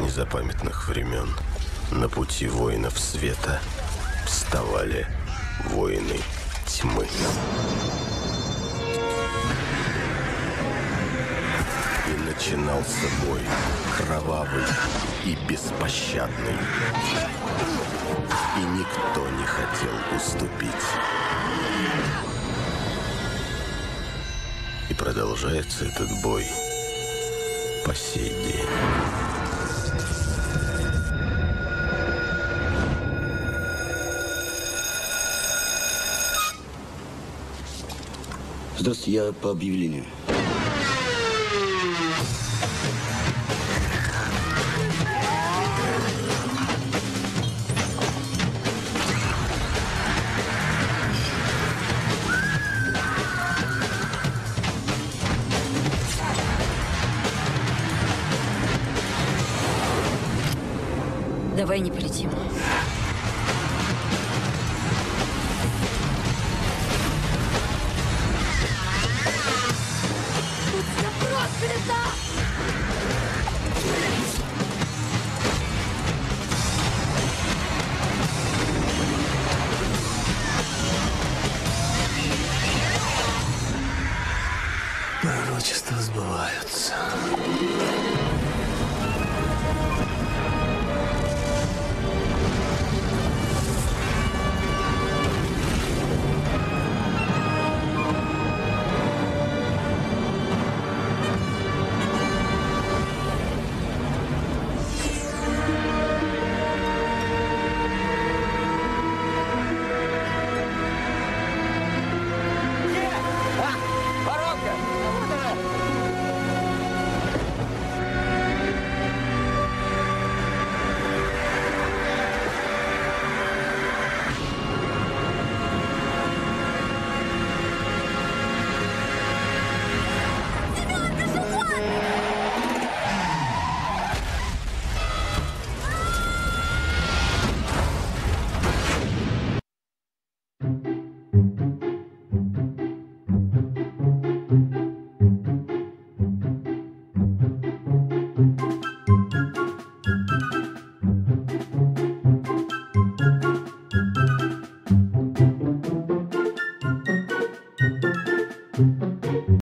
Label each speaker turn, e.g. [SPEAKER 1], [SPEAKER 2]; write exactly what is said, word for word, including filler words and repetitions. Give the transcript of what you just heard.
[SPEAKER 1] незапамятных времен на пути воинов света вставали воины тьмы. И начинался бой, кровавый и беспощадный. И никто не хотел уступить. И продолжается этот бой по сей день.
[SPEAKER 2] Здравствуйте, я по объявлению.
[SPEAKER 3] Давай не полетим.
[SPEAKER 4] Пророчества сбываются.